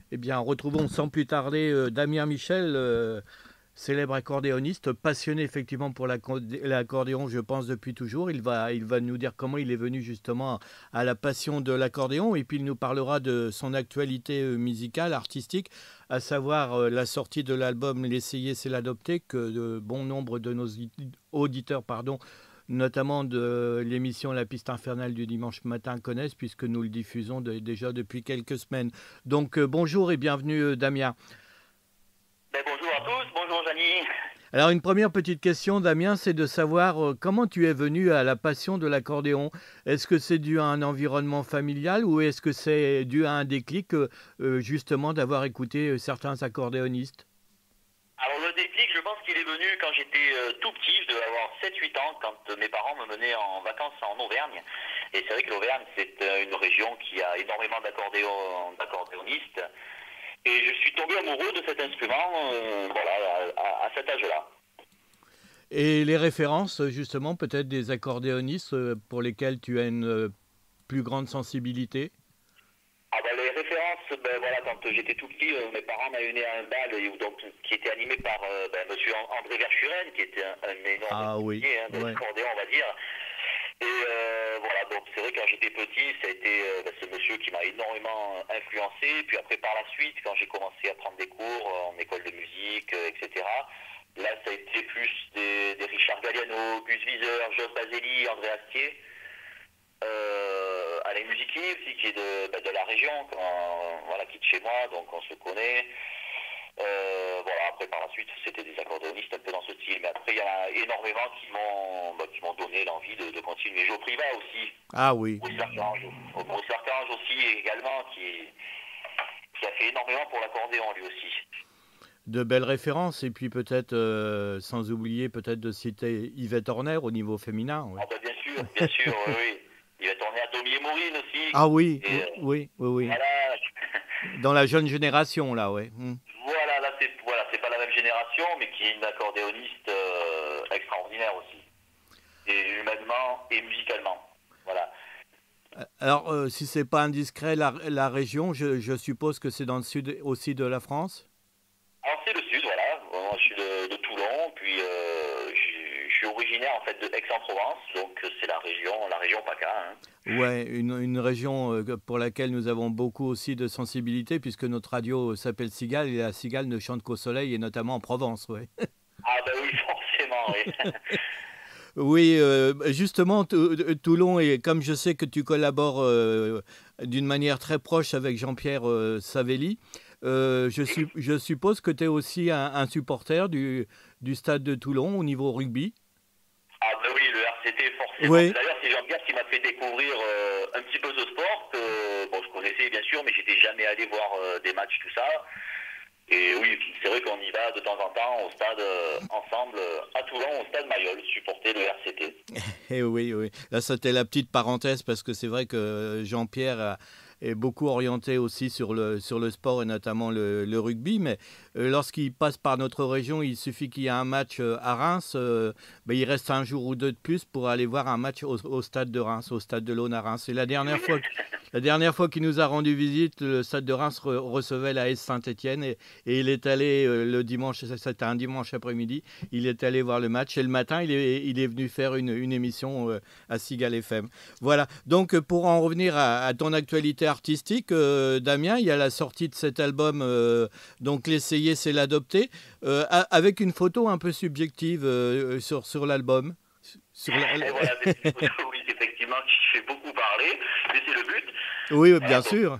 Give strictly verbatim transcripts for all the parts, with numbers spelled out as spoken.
Eh bien, retrouvons sans plus tarder euh, Damien Michel, euh, célèbre accordéoniste, passionné effectivement pour l'accordéon, je pense, depuis toujours. Il va, il va nous dire comment il est venu justement à la passion de l'accordéon et puis il nous parlera de son actualité euh, musicale, artistique, à savoir euh, la sortie de l'album L'essayer, c'est l'adopter, que de bon nombre de nos auditeurs pardon, notamment de l'émission La Piste Infernale du dimanche matin connaissent, puisque nous le diffusons de, déjà depuis quelques semaines. Donc euh, bonjour et bienvenue euh, Damien. Ben, bonjour à tous, bonjour Janie. Alors une première petite question Damien, c'est de savoir euh, comment tu es venu à la passion de l'accordéon. Est-ce que c'est dû à un environnement familial ou est-ce que c'est dû à un déclic euh, euh, justement d'avoir écouté euh, certains accordéonistes? Alors le déclic, je pense qu'il est venu quand j'étais euh, tout petit, je devais avoir sept huit ans, quand euh, mes parents me menaient en vacances en Auvergne. Et c'est vrai que l'Auvergne, c'est euh, une région qui a énormément d'accordéon- d'accordéonistes. Et je suis tombé amoureux de cet instrument euh, voilà, à, à- à cet âge-là. Et les références justement peut-être des accordéonistes euh, pour lesquels tu as une euh, plus grande sensibilité? Ah ben, les références, ben, voilà, quand j'étais tout petit, euh, mes parents m'avaient mené à un bal et donc, qui était animé par euh, ben, monsieur André Verschuren, qui était un, un énorme Ah oui, pionnier hein, de ouais. l'accordéon, on va dire. Et euh, voilà, donc c'est vrai que quand j'étais petit, ça a été euh, bah, ce monsieur qui m'a énormément euh, influencé. Puis après, par la suite, quand j'ai commencé à prendre des cours euh, en école de musique, euh, et cetera, là, ça a été plus des, des Richard Galliano, Gus Viseur, Jos Baselli, André Astier. Euh, Alain Musiquier aussi, qui est de, bah, de la région, quand, voilà, qui est de chez moi, donc on se connaît. Euh, voilà, après par la suite, c'était des accordéonistes un peu dans ce style. Mais après, il y en a énormément qui m'ont bah, qui m'ont donné l'envie de, de continuer. Joe Priva aussi, Ah oui. Maurice Archange, Maurice Archange aussi également, qui, qui a fait énormément pour l'accordéon lui aussi. De belles références et puis peut-être euh, sans oublier peut-être de citer Yvette Horner au niveau féminin. Ah Ouais. bah bien sûr, bien sûr, oui, oui. Il va tourner à Tommy et Maureen aussi. Ah oui, Et oui, euh, oui, oui, oui. voilà. Dans la jeune génération là, ouais. Hmm. Voilà, là c'est voilà, c'est pas la même génération, mais qui est une accordéoniste euh, extraordinaire aussi, et humainement et musicalement. Voilà. Alors euh, si c'est pas indiscret, la, la région, je, je suppose que c'est dans le sud aussi de la France. Alors c'est le sud, voilà. Moi je suis de, de Toulon, puis euh, je je suis originaire en fait de Aix-en-Provence, donc c'est la région, la région PACA. Hein. Ouais, une, une région euh, pour laquelle nous avons beaucoup aussi de sensibilité puisque notre radio s'appelle Cigale et la cigale ne chante qu'au soleil et notamment en Provence, ouais. Ah ben oui, forcément, oui. Oui, euh, justement, Tou- Toulon, et comme je sais que tu collabores euh, d'une manière très proche avec Jean-Pierre euh, Savelli, euh, je, Oui. su- je suppose que tu es aussi un, un supporter du, du stade de Toulon au niveau rugby. Ah ben oui, le R C T forcément. Oui. D'ailleurs c'est Jean-Pierre qui m'a fait découvrir euh, un petit peu ce sport que bon je connaissais bien sûr, mais j'étais jamais allé voir euh, des matchs tout ça. Et oui, c'est vrai qu'on y va de temps en temps au stade euh, ensemble euh, à Toulon, au stade Mayol, supporter le R C T. Eh oui, oui. Là, c'était la petite parenthèse parce que c'est vrai que Jean-Pierre a- est beaucoup orienté aussi sur le, sur le sport et notamment le, le rugby. Mais euh, lorsqu'il passe par notre région, il suffit qu'il y ait un match euh, à Reims. Euh, ben, il reste un jour ou deux de plus pour aller voir un match au, au stade de Reims, au stade de l'Aune à Reims. Et la dernière Oui, fois, la dernière fois qu'il nous a rendu visite, le stade de Reims re- recevait la S Saint-Étienne et, et il est allé euh, le dimanche, c'était un dimanche après-midi, il est allé voir le match et le matin, il est, il est venu faire une, une émission euh, à Sigal F M. Voilà. Donc, euh, pour en revenir à, à ton actualité artistique, euh, Damien, il y a la sortie de cet album, euh, donc l'essayer, c'est l'adopter, euh, a- avec une photo un peu subjective euh, sur, sur l'album. Sur la... et voilà, c'est une photo, oui, effectivement, qui fait beaucoup parler, mais c'est le but. Oui, Voilà, bien donc, sûr.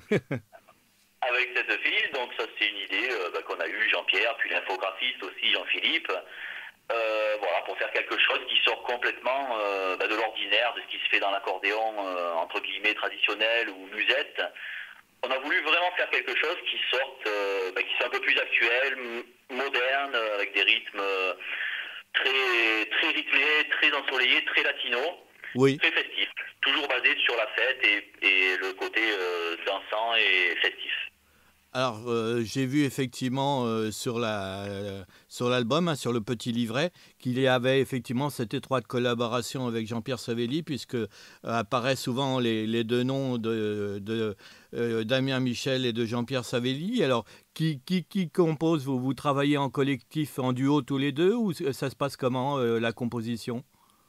avec cette fille, donc ça c'est une idée euh, bah, qu'on a eue, Jean-Pierre, puis l'infographiste aussi, Jean-Philippe. Euh, voilà, pour faire quelque chose qui sort complètement euh, bah, de l'ordinaire, de ce qui se fait dans l'accordéon, euh, entre guillemets, traditionnel ou musette. On a voulu vraiment faire quelque chose qui sorte, euh, bah, qui soit un peu plus actuel, m- moderne, euh, avec des rythmes euh, très, très rythmés, très ensoleillés, très latino, Oui. très festifs. Toujours basé sur la fête et, et le côté euh, dansant et festif. Alors, euh, j'ai vu effectivement euh, sur la, euh, sur l'album, hein, sur le petit livret, qu'il y avait effectivement cette étroite collaboration avec Jean-Pierre Savelli, puisque euh, apparaissent souvent les, les deux noms de, de euh, Damien Michel et de Jean-Pierre Savelli. Alors, qui, qui, qui compose? Vous, vous travaillez en collectif, en duo tous les deux, ou ça se passe comment, euh, la composition?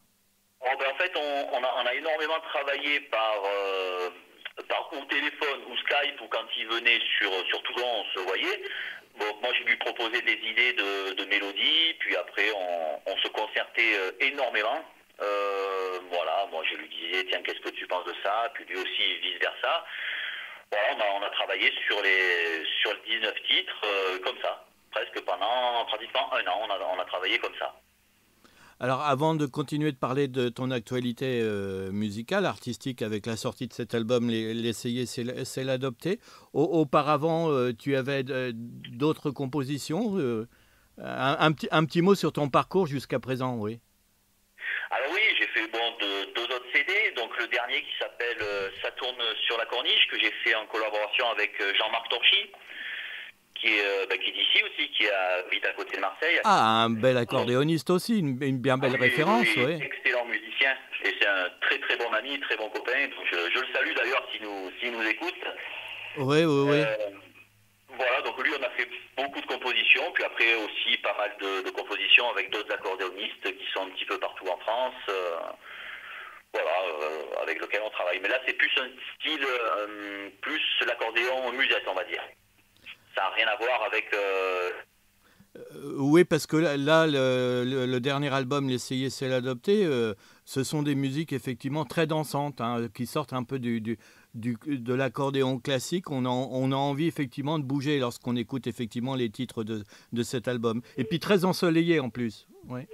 Oh, ben, en fait, on, on, a, on a énormément travaillé par, euh, par ou téléphone ou Skype, ou quand il venait sur, sur Toulon, on se voyait. Bon, moi, je lui proposais des idées de, de mélodies, puis après, on, on se concertait euh, énormément. Euh, voilà, moi, je lui disais, tiens, qu'est-ce que tu penses de ça? Puis lui aussi, vice-versa. Voilà, on a, on a travaillé sur les, sur les dix-neuf titres, euh, comme ça. Presque pendant pratiquement un an, on a, on a travaillé comme ça. Alors, avant de continuer de parler de ton actualité euh, musicale, artistique, avec la sortie de cet album, Les- L'essayer, c'est l- c'est l'adopter, au- auparavant, euh, tu avais euh, d'autres compositions, euh, un, un petit, un petit mot sur ton parcours jusqu'à présent, oui. Alors oui, j'ai fait bon, de- deux autres C D, donc le dernier qui s'appelle euh, Ça tourne sur la corniche, que j'ai fait en collaboration avec euh, Jean-Marc Torchy, qui est, euh, bah, qui est d'ici aussi, qui habite à côté de Marseille. Ah, un bel Donc, accordéoniste aussi, une, une bien ah belle oui, oui, référence, oui, oui. excellent musicien, et c'est un très très bon ami, très bon copain, donc je, je le salue d'ailleurs s'il nous, s'il nous écoute. Oui, oui, oui. Euh, voilà, donc lui on a fait beaucoup de compositions, puis après aussi pas mal de, de compositions avec d'autres accordéonistes qui sont un petit peu partout en France. euh, Voilà, euh, avec lequel on travaille. Mais là, c'est plus un style, euh, plus l'accordéon musette, on va dire. Ça n'a rien à voir avec... euh, Euh, oui, parce que là, là, le, le- le dernier album, L'essayer, c'est l'adopter, euh, ce sont des musiques effectivement très dansantes, hein, qui sortent un peu du, du, du- de l'accordéon classique. On a, on a envie effectivement de bouger lorsqu'on écoute effectivement les titres de, de cet album. Et puis très ensoleillé en plus. Ouais.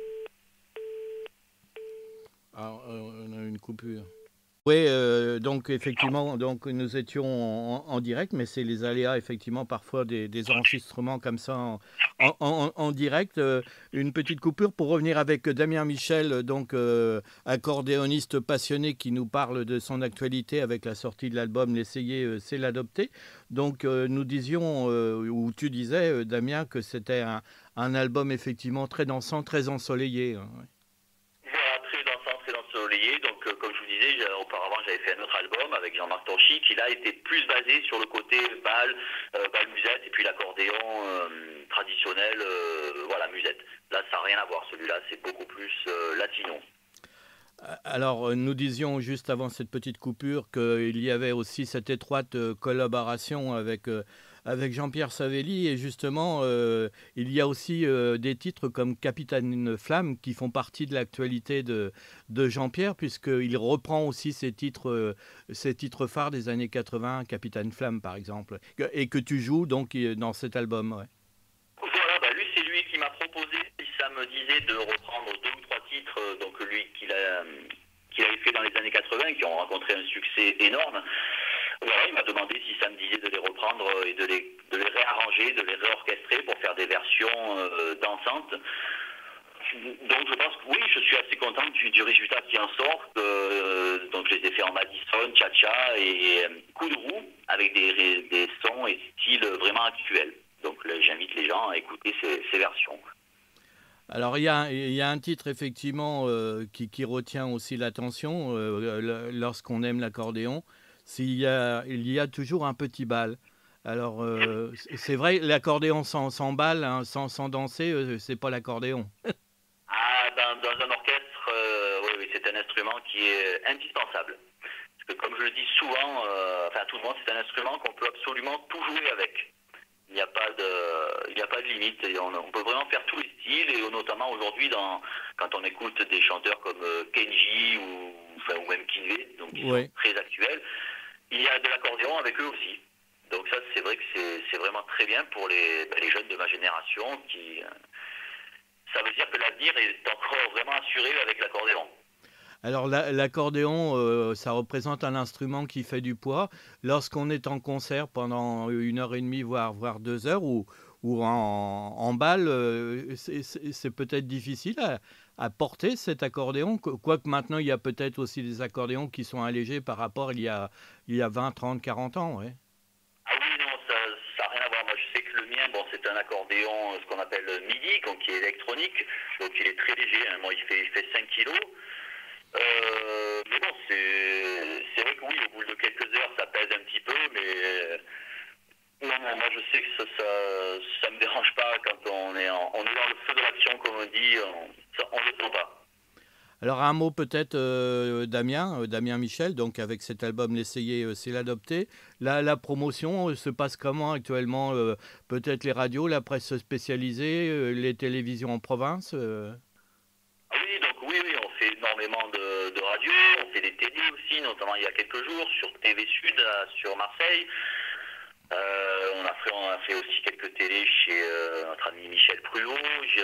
Alors, euh, on a une coupure. Oui, euh, donc effectivement, donc nous étions en, en direct, mais c'est les aléas effectivement parfois des, des enregistrements comme ça en, en- en- en direct. Euh, une petite coupure pour revenir avec Damien Michel, donc euh, accordéoniste passionné qui nous parle de son actualité avec la sortie de l'album L'essayer, euh, c'est l'adopter. Donc euh, nous disions, euh, ou tu disais euh, Damien, que c'était un, un album effectivement très dansant, très ensoleillé, hein. Voilà, très dansant, très ensoleillé. Donc, euh, comme je vous disais, j'ai- auparavant, j'avais fait un autre album avec Jean-Marc Torchy qui, là, était plus basé sur le côté bal, euh, bal musette, et puis l'accordéon euh, traditionnel, euh, voilà, musette. Là, ça n'a rien à voir. Celui-là, c'est beaucoup plus euh, latino. Alors, euh, nous disions juste avant cette petite coupure qu'il y avait aussi cette étroite euh, collaboration avec, euh, avec Jean-Pierre Savelli. Et justement, euh, il y a aussi euh, des titres comme Capitaine Flamme qui font partie de l'actualité de, de Jean-Pierre, puisqu'il reprend aussi ces titres, euh, ces titres phares des années quatre-vingts, Capitaine Flamme par exemple, que- et que tu joues donc euh, dans cet album. Ouais. Voilà, bah lui, c'est lui qui m'a proposé, si ça me disait, de reprendre deux ou trois titres, euh, donc lui qu'il a, euh, qu'il avait fait dans les années quatre-vingts, qui ont rencontré un succès énorme. Voilà, il m'a demandé si ça me disait de les reprendre euh, et de les, de les réarranger, de les réorchestrer pour faire des versions euh, dansantes. Donc je pense que oui, je suis assez content du, du résultat qui en sort. Euh, donc je les ai fait en Madison, Cha-Cha et euh, coup de roue avec des, ré- des sons et styles vraiment actuels. Donc là, j'invite les gens à écouter ces, ces versions. Alors, il y a, il y a un titre effectivement euh, qui, qui retient aussi l'attention euh, le- lorsqu'on aime l'accordéon. S'il y a, il y a toujours un petit bal. Alors, euh, c'est c'est vrai, l'accordéon sans, sans bal, hein, sans, sans danser, euh, c'est pas l'accordéon. Ah, dans, dans un orchestre, euh, oui, oui, c'est un instrument qui est indispensable. Parce que comme je le dis souvent, euh, enfin à tout le monde, c'est un instrument qu'on peut absolument tout jouer avec. Il n'y a pas de, il n'y a pas de limite. Et on, on peut vraiment faire tous les styles, et notamment aujourd'hui, dans, quand on écoute des chanteurs comme euh, Kenji ou, enfin, ou même Kinvey, donc qui sont Oui. très actuels, il y a de l'accordéon avec eux aussi. Donc ça, c'est vrai que c'est c'est vraiment très bien pour les, ben, les jeunes de ma génération. Qui, euh, ça veut dire que l'avenir est encore vraiment assuré avec l'accordéon. Alors, la- l'accordéon, euh, ça représente un instrument qui fait du poids. Lorsqu'on est en concert pendant une heure et demie, voire, voire deux heures, ou, ou en, en bal, euh, c'est c'est- c'est peut-être difficile à, à porter cet accordéon. Qu- Quoique maintenant, il y a peut-être aussi des accordéons qui sont allégés par rapport il y a, il y a vingt, trente, quarante ans. Ouais. Ah oui, non, ça n'a rien à que le mien, bon, c'est un accordéon, ce qu'on appelle MIDI, donc qui est électronique, donc il est très léger, hein. Moi il fait, il fait cinq kilos. Euh, mais bon, c'est vrai que oui, au bout de quelques heures, ça pèse un petit peu, mais non, non, moi je sais que ça, ça, ça me dérange pas quand on est, en, on est dans le feu de l'action, comme on dit, on ne le sent pas. Alors un mot peut-être, euh, Damien, euh, Damien Michel, donc avec cet album L'Essayer, euh, c'est l'adopter. La, la promotion euh, se passe comment actuellement euh, peut-être les radios, la presse spécialisée, euh, les télévisions en province euh... Oui, donc oui, oui, on fait énormément de, de radios, on fait des télés aussi, notamment il y a quelques jours sur T V Sud, à, sur Marseille. Euh, on, a fait, on a fait aussi quelques télés chez euh, notre ami Michel Pruvot.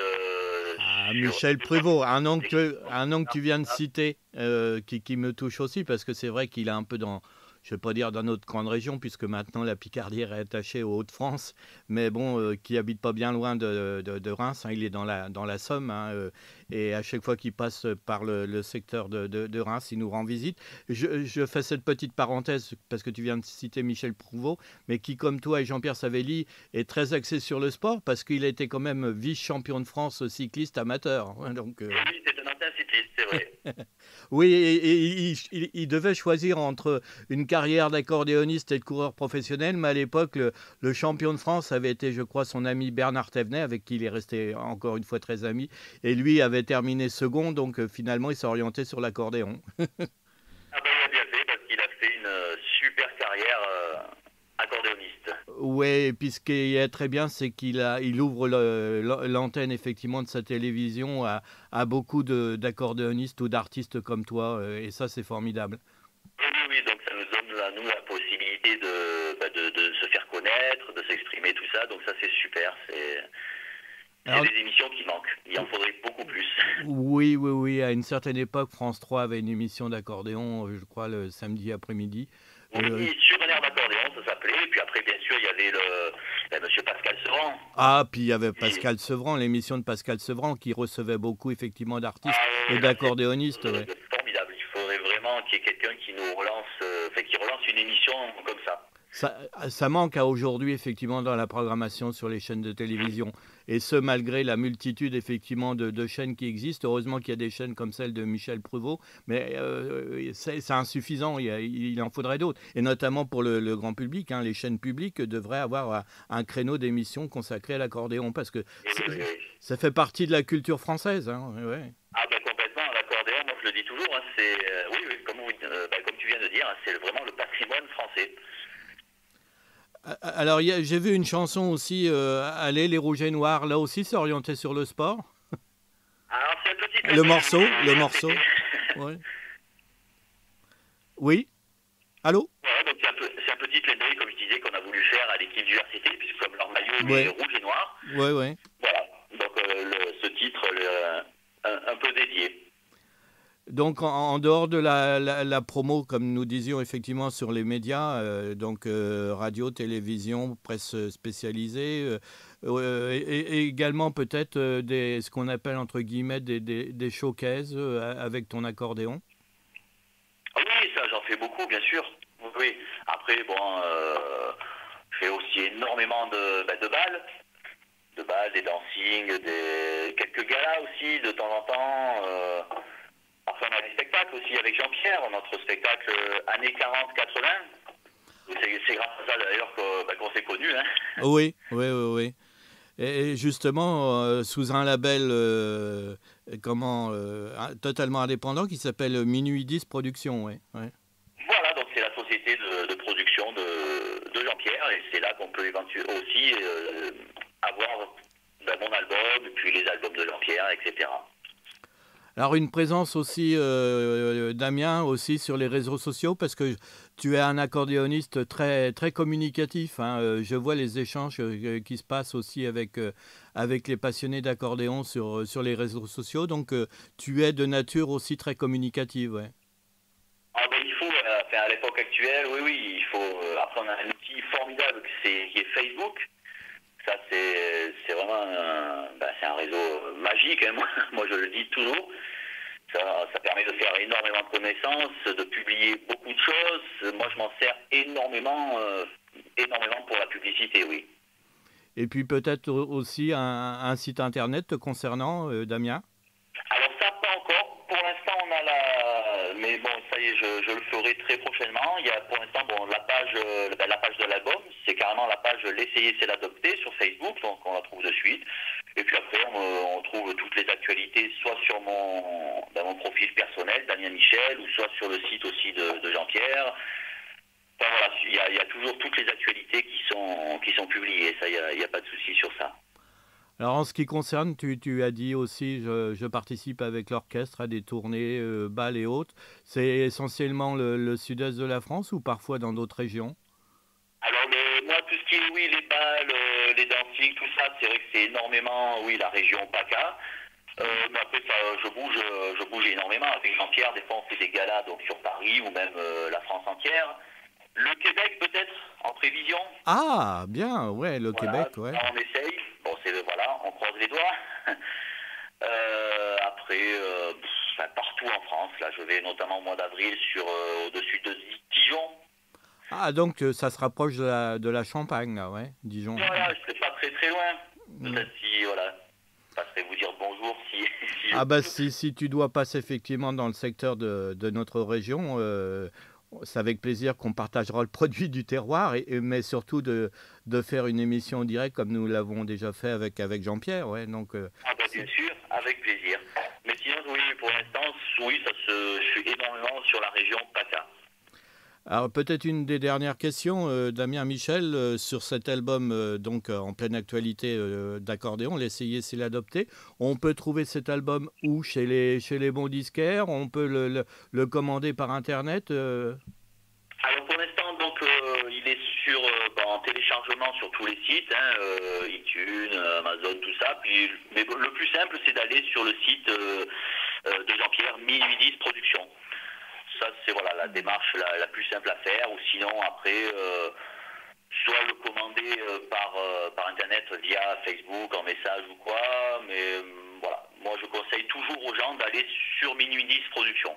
Je, Ah, sur... Michel Pruvot, un nom que tu, un nom que tu viens de citer, euh, qui, qui me touche aussi, parce que c'est vrai qu'il est un peu dans, je ne vais pas dire dans notre grande région, puisque maintenant la Picardie est attachée aux Hauts-de-France, mais bon, euh, qui habite pas bien loin de, de, de Reims, hein, il est dans la, dans la Somme, hein, euh, et à chaque fois qu'il passe par le, le secteur de, de, de Reims, il nous rend visite. Je, je fais cette petite parenthèse, parce que tu viens de citer Michel Pruvot, mais qui, comme toi et Jean-Pierre Savelli, est très axé sur le sport, parce qu'il a été quand même vice-champion de France cycliste amateur. Donc, euh... Oui, c'est un ancien cycliste, c'est vrai. Oui, et, et, il, il, il devait choisir entre une carrière d'accordéoniste et de coureur professionnel, mais à l'époque, le, le champion de France avait été, je crois, son ami Bernard Thévenet, avec qui il est resté encore une fois très ami, et lui avait terminé second, donc euh, finalement, il s'est orienté sur l'accordéon. Ah ben, il a bien fait, parce qu'il a fait une euh, super carrière euh, accordéoniste. Oui, et puis ce qui est très bien, c'est qu'il a, il ouvre le, l'antenne effectivement de sa télévision à, à beaucoup de, d'accordéonistes ou d'artistes comme toi, et ça, c'est formidable. Oui, oui, oui, donc ça nous donne à nous la possibilité de, bah, de, de se faire connaître, de s'exprimer, tout ça, donc ça c'est super, c'est... C'est des émissions qui manquent, il en faudrait beaucoup plus. Oui, oui, oui, à une certaine époque, France trois avait une émission d'accordéon, je crois, le samedi après-midi. Oui, euh... sur un air d'accordéon, ça s'appelait, et puis après, bien sûr, il y avait le, ben, monsieur Pascal Sevran. Ah, puis il y avait Pascal et... Sevran, l'émission de Pascal Sevran, qui recevait beaucoup, effectivement, d'artistes ah, et d'accordéonistes. C'est ouais. formidable, il faudrait vraiment qu'il y ait quelqu'un qui nous relance, euh, enfin, qui relance une émission comme ça. Ça, ça manque à aujourd'hui, effectivement, dans la programmation sur les chaînes de télévision. Et ce, malgré la multitude, effectivement, de, de chaînes qui existent. Heureusement qu'il y a des chaînes comme celle de Michel Pruvot, mais euh, c'est, c'est insuffisant, il, y a, il en faudrait d'autres. Et notamment pour le, le grand public, hein, les chaînes publiques devraient avoir un créneau d'émission consacré à l'accordéon, parce que oui, oui. ça fait partie de la culture française. Hein, ouais. Ah ben complètement, l'accordéon, moi je le dis toujours, hein, c'est, euh, oui, oui, comme, vous, euh, ben, comme tu viens de dire, hein, c'est vraiment le patrimoine français. Alors, y a, j'ai vu une chanson aussi, euh, Allez, les rouges et noirs, là aussi, c'est orienté sur le sport. Alors, c'est un petit le morceau, le morceau. Ouais. Oui. Allô? Ouais, donc c'est un, peu, c'est un petit clin d'œil, comme je disais, qu'on a voulu faire à l'équipe diversité, puisque comme leur maillot ouais. est rouge et noir. Ouais, ouais. Voilà, donc euh, le, ce titre, le, un, un peu dédié. Donc, en, en dehors de la, la, la promo, comme nous disions effectivement sur les médias, euh, donc euh, radio, télévision, presse spécialisée, euh, euh, et, et également peut-être euh, des, ce qu'on appelle entre guillemets des, des, des showcases euh, avec ton accordéon. Oui, ça j'en fais beaucoup, bien sûr. Oui. Après, bon, euh, je fais aussi énormément de, bah, de balles, de balles, des dancing, des quelques galas aussi de temps en temps. Euh, Enfin, on a des spectacles aussi avec Jean-Pierre, notre spectacle années quarante quatre-vingts. C'est, c'est grâce à ça d'ailleurs qu'on, bah, qu'on s'est connus. Hein. Oui, oui, oui, oui. Et justement, euh, sous un label euh, comment, euh, totalement indépendant qui s'appelle Minuit dix Productions. Ouais, ouais. Voilà, donc c'est la société de, de production de, de Jean-Pierre et c'est là qu'on peut éventuellement aussi euh, avoir bah, mon album, puis les albums de Jean-Pierre, et cetera. Alors une présence aussi, euh, Damien, aussi sur les réseaux sociaux, parce que tu es un accordéoniste très, très communicatif. Hein. Je vois les échanges qui se passent aussi avec, avec les passionnés d'accordéon sur, sur les réseaux sociaux. Donc tu es de nature aussi très communicative. Ouais. Ah ben, il faut, euh, enfin, à l'époque actuelle, oui, oui, il faut. Euh, après, on a un outil formidable c'est, qui est Facebook. Ça, c'est, c'est vraiment un, ben, c'est un réseau magique, hein. moi, moi je le dis toujours. Ça, ça permet de faire énormément de connaissances, de publier beaucoup de choses. Moi, je m'en sers énormément, euh, énormément pour la publicité, oui. Et puis peut-être aussi un, un site internet te concernant, euh, Damien? Alors ça, pas encore. Pour l'instant, on a la... Mais bon, ça y est, je, je le ferai très prochainement. Il y a pour l'instant, bon, la page, euh, ben, la page de l'album, c'est carrément la page L'essayer, c'est l'adopter sur Facebook, donc on la trouve de suite. Et puis après, on, on trouve toutes les actualités, soit sur mon, ben, mon profil personnel, Damien Michel, ou soit sur le site aussi de, de Jean-Pierre. Enfin, voilà, il y, a, il y a toujours toutes les actualités qui sont, qui sont publiées, ça, il n'y a, il y a pas de souci sur ça. Alors en ce qui concerne, tu, tu as dit aussi, je, je participe avec l'orchestre à des tournées, euh, bals et autres. C'est essentiellement le, le sud-est de la France ou parfois dans d'autres régions? Alors le, moi, tout ce qui est, oui, les balles, euh, les dancing, tout ça, c'est vrai que c'est énormément, oui, la région PACA. Euh, mais après, ça, je bouge, je bouge énormément. Avec Jean-Pierre, des fois, on fait des galas donc, sur Paris ou même euh, la France entière. Le Québec, peut-être, en prévision. Ah, bien, ouais, le Voilà, Québec, ouais. on essaye. Bon, c'est voilà, on croise les doigts. Euh, après, euh, pff, enfin, partout en France, là, je vais notamment au mois d'avril sur euh, au-dessus de Dijon. Ah, donc euh, ça se rapproche de la, de la Champagne, là, ouais, Dijon. Voilà, je serai pas très très loin. Mm. Peut-être si, voilà, je passerai vous dire bonjour si, si je Ah bah peux. si, si tu dois passer effectivement dans le secteur de, de notre région, euh, c'est avec plaisir qu'on partagera le produit du terroir, et, et- mais surtout de, de faire une émission en direct comme nous l'avons déjà fait avec, avec Jean-Pierre. Ouais, donc, euh, Ah bah, c'est- bien sûr, avec plaisir. Mais sinon, oui, pour l'instant, oui, ça se, je suis énormément sur la région PACA. Alors peut-être une des dernières questions, euh, Damien Michel, euh, sur cet album euh, donc euh, en pleine actualité euh, d'accordéon, l'essayer c'est l'adopter. On peut trouver cet album où? Chez les, chez les bons disquaires? On peut le, le- le commander par Internet? euh Alors pour l'instant, donc, euh, il est sur, euh, bah, en téléchargement sur tous les sites, hein, euh, iTunes, euh, Amazon, tout ça. Puis, mais bon, le plus simple, c'est d'aller sur le site euh, euh, de Jean-Pierre, Minuit dix Productions. Ça, c'est voilà, la démarche la, la plus simple à faire. Ou sinon, après, euh, soit le commander euh, par, euh, par Internet via Facebook, en message ou quoi. Mais euh, voilà, moi, je conseille toujours aux gens d'aller sur Minuit dix Productions.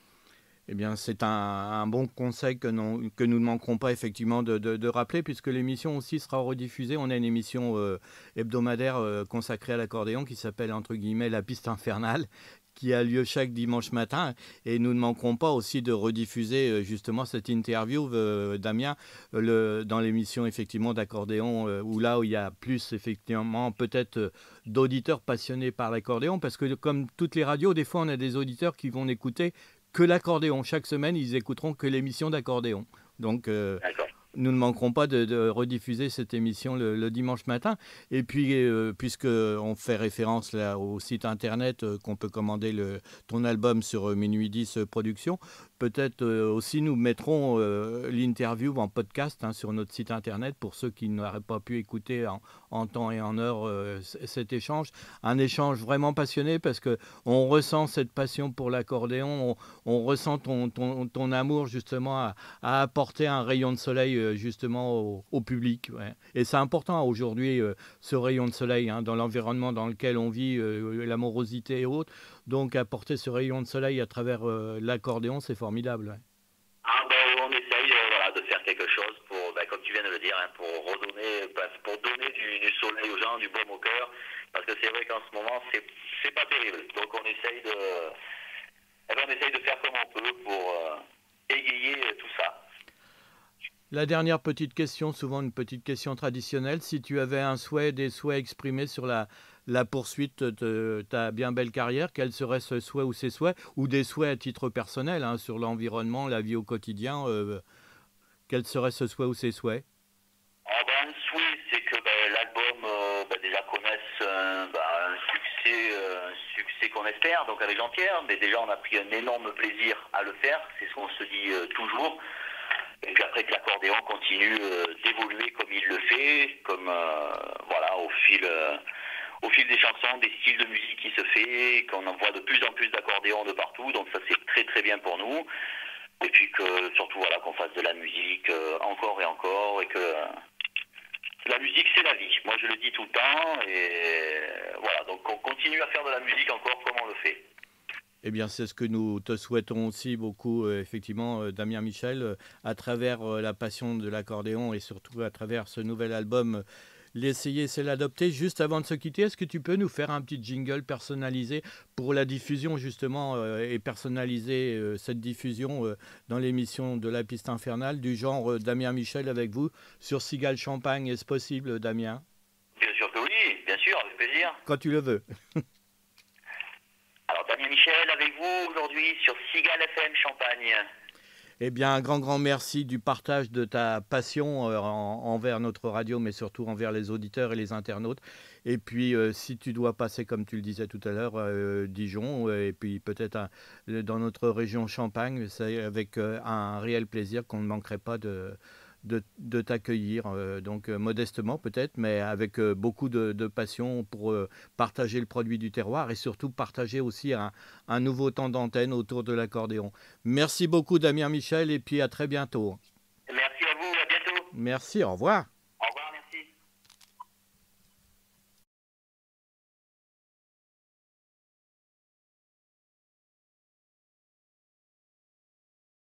Eh bien, c'est un, un bon conseil que, non- que nous ne manquerons pas effectivement de, de- de rappeler, puisque l'émission aussi sera rediffusée. On a une émission euh, hebdomadaire euh, consacrée à l'accordéon qui s'appelle entre guillemets La Piste Infernale, qui a lieu chaque dimanche matin. Et nous ne manquerons pas aussi de rediffuser euh, justement cette interview, euh, Damien, euh, le- dans l'émission effectivement d'accordéon, euh, où là où il y a plus effectivement peut-être euh, d'auditeurs passionnés par l'accordéon, parce que comme toutes les radios, des fois on a des auditeurs qui vont écouter que l'accordéon. Chaque semaine, ils écouteront que l'émission d'accordéon. Donc, euh, D'accord. nous ne manquerons pas de, de rediffuser cette émission le, le dimanche matin. Et puis, euh, puisqu'on fait référence là, au site internet euh, qu'on peut commander le, ton album sur euh, Minuit dix euh, Productions, peut-être euh, aussi nous mettrons euh, l'interview en podcast hein, sur notre site internet pour ceux qui n'auraient pas pu écouter en, en temps et en heure euh, c- cet échange. Un échange vraiment passionné parce qu'on ressent cette passion pour l'accordéon, on, on ressent ton, ton, ton amour justement à, à apporter un rayon de soleil euh, justement au, au public. Ouais. Et c'est important aujourd'hui, euh, ce rayon de soleil, hein, dans l'environnement dans lequel on vit, euh, l'amorosité et autres. Donc apporter ce rayon de soleil à travers euh, l'accordéon, c'est formidable. Ouais. Ah ben, on essaye euh, voilà, de faire quelque chose pour, ben, comme tu viens de le dire, hein, pour redonner, ben, pour donner du, du soleil aux gens, du baume au cœur, parce que c'est vrai qu'en ce moment c'est c'est pas terrible. Donc on essaye de, eh ben, on essaye de faire comme on peut pour euh, égayer euh, tout ça. La dernière petite question, souvent une petite question traditionnelle. Si tu avais un souhait, des souhaits exprimés sur la, la poursuite de ta bien belle carrière, quel serait ce souhait ou ces souhaits? Ou des souhaits à titre personnel, hein, sur l'environnement, la vie au quotidien, euh, quel serait ce souhait ou ces souhaits? Ah ben, un souhait, c'est que ben, l'album euh, ben, déjà connaisse euh, ben, un succès, euh, un succès qu'on espère, donc avec Jean-Pierre, mais déjà on a pris un énorme plaisir à le faire, c'est ce qu'on se dit euh, toujours. Et puis après que l'accordéon continue euh, d'évoluer comme il le fait, comme euh, voilà au fil, euh, au fil des chansons, des styles de musique qui se fait, qu'on en voit de plus en plus d'accordéons de partout, donc ça c'est très très bien pour nous. Et puis que surtout voilà qu'on fasse de la musique euh, encore et encore et que euh, la musique c'est la vie. Moi je le dis tout le temps et euh, voilà donc on continue à faire de la musique encore comme on le fait. Eh bien, c'est ce que nous te souhaitons aussi beaucoup, euh, effectivement, euh, Damien Michel, euh, à travers euh, la passion de l'accordéon et surtout à travers ce nouvel album l'essayer, c'est l'adopter. Juste avant de se quitter, est-ce que tu peux nous faire un petit jingle personnalisé pour la diffusion justement euh, et personnaliser euh, cette diffusion euh, dans l'émission de la piste infernale du genre euh, Damien Michel avec vous sur Cigale Champagne? Est-ce possible, Damien? Bien sûr que oui, bien sûr, avec plaisir. Quand tu le veux. Alors Damien Michel avec vous aujourd'hui sur Cigale F M Champagne. Eh bien, un grand, grand merci du partage de ta passion euh, en, envers notre radio, mais surtout envers les auditeurs et les internautes. Et puis, euh, si tu dois passer, comme tu le disais tout à l'heure, euh, Dijon, euh, et puis peut-être un- dans notre région Champagne, c'est avec euh, un réel plaisir qu'on ne manquerait pas de, de, de t'accueillir. Euh, donc, euh, modestement peut-être, mais avec euh, beaucoup de, de passion pour euh, partager le produit du terroir et surtout partager aussi un, un nouveau temps d'antenne autour de l'accordéon. Merci beaucoup Damien Michel et puis à très bientôt. Merci à vous, à bientôt. Merci, au revoir.